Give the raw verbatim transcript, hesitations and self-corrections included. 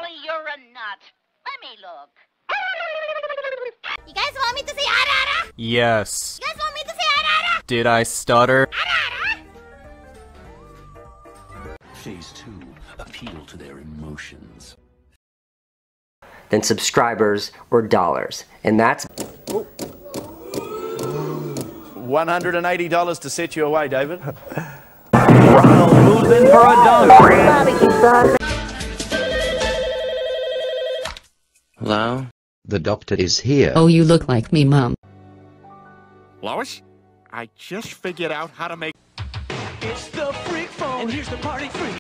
Actually, you're a nut. Let me look. You guys want me to say ara ara? Yes. You guys want me to say ara ara? Did I stutter? Ara ara? Phase two, appeal to their emotions. Then subscribers or dollars. And that's one hundred eighty dollars to set you away, David. Ronald moves in for a dunk. Hello? The doctor is here. Oh, you look like me, Mom. Lois, I just figured out how to make... It's the freak phone, and here's the party freak.